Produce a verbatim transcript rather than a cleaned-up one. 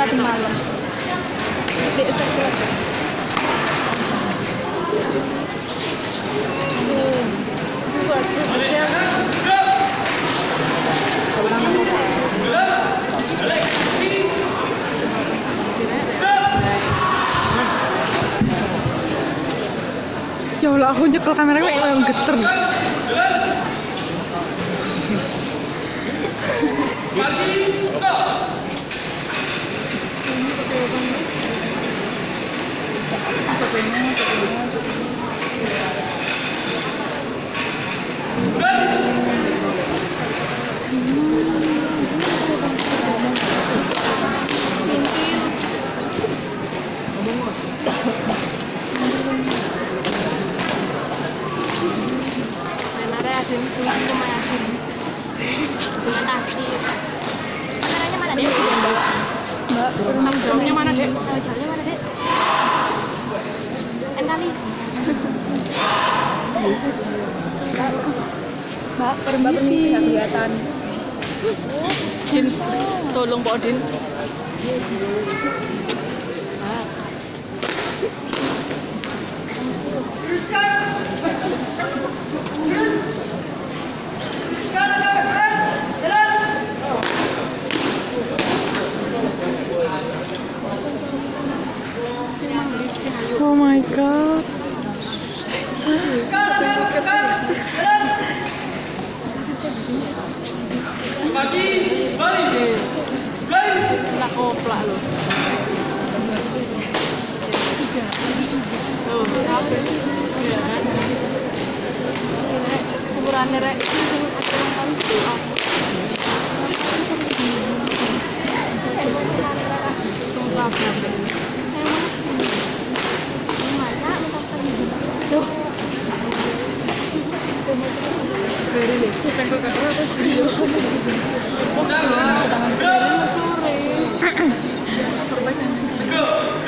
tadi malam. Dek sekolah. Aduh, buat kecil. Ya Allah, aku nyekel kamera kayak geter. Kameranya mana, Dek? Mbak, Tanggung jawabnya mana, Dek? Tanggung jawabnya mana, Dek? En kali. Mbak, permisi nggak kelihatan. Din, tolong Pak Din. Oh my god. Lah koplak loh. Tuh, apa? Iya kan? Rek, ukurannya Rek. Sumpah, Rek. Tuh. Beri deh. Tengok kakak apa video. Oh, tangan kiri sore.